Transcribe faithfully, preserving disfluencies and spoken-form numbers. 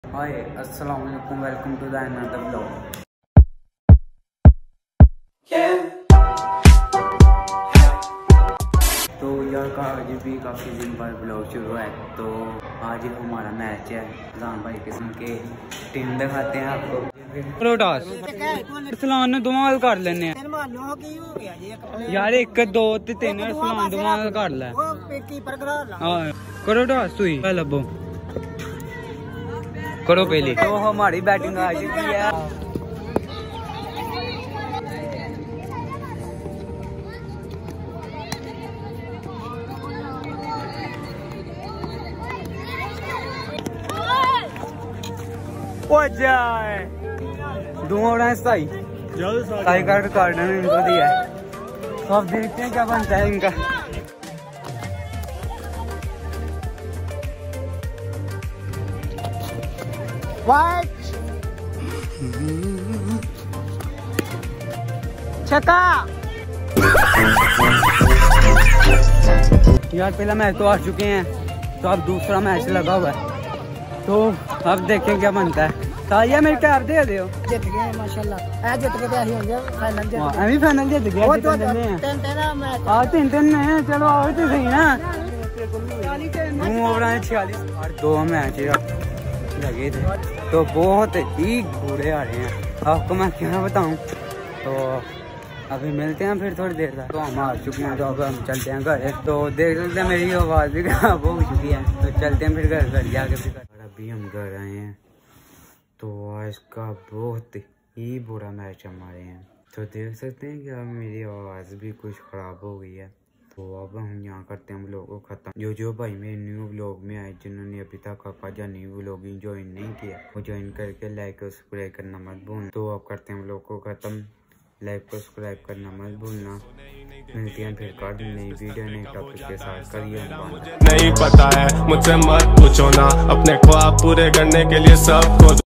हाय अस्सलाम वालेकुम, welcome to the another vlog. तो यार का आज भी काफ़ी दिन बाद ब्लॉग शुरू है। तो आज हमारा मैच है जान भाई किस्म के, टीम दिखाते हैं आपको। सलान दुमाल कर लेने यार, एक दो तीन सलान दुमाल कर ले। करो टॉस तू ही लबो करो पहले। तो हमारी बैटिंग आ चुकी है। ओ जाए दूसरा सही सही का रिकॉर्ड इनको दिया है। तो अब देखते हैं क्या बनता है इनका। छक्का यार, पहला मैच तो आ चुके हैं, तो अब दूसरा मैच लगा हुआ है। तो अब देखें क्या बनता है। तालिया मेरे कैप दे दो। जित गए माशाल्लाह, जित के तैयारी हो गया फाइनल जित गए। अभी फाइनल जित गया। तीन तीन आ तीन तीन में चलो आओ तो सही ना। छियालीस और दो मैच लगे थे, तो बहुत ही बुरे आ रहे हैं, आपको मैं क्या बताऊं। तो अभी मिलते हैं फिर थोड़ी देर तक। तो हम आ चुके हैं, तो अब हम चलते हैं घर। तो देख सकते हैं मेरी आवाज़ भी खराब हो चुकी है। तो चलते हैं फिर घर घर जाके फिर अभी हम घर आए हैं। तो आज का बहुत ही बुरा मैच हमारे हैं। तो देख सकते हैं कि अब मेरी आवाज़ भी कुछ ख़राब हो गई है। तो अब हम यहाँ करते हैं व्लॉग को ख़त्म। जो जो भाई मेरे न्यू व्लॉग में आए, जिन्होंने अभी तक आपका न्यू व्लॉगिंग ज्वाइन नहीं किया, वो ज्वाइन करके लाइक और सब्सक्राइब करना मत भूलना। तो अब करते हैं व्लॉग को ख़त्म। लाइक और सब्सक्राइब करना मत भूलना। मिलते हैं फिर कर नई वीडियो नई टॉपिक के साथ। करिए नहीं पता है मुझसे मत पूछो ना, अपने ख्वाब पूरे करने के लिए सबको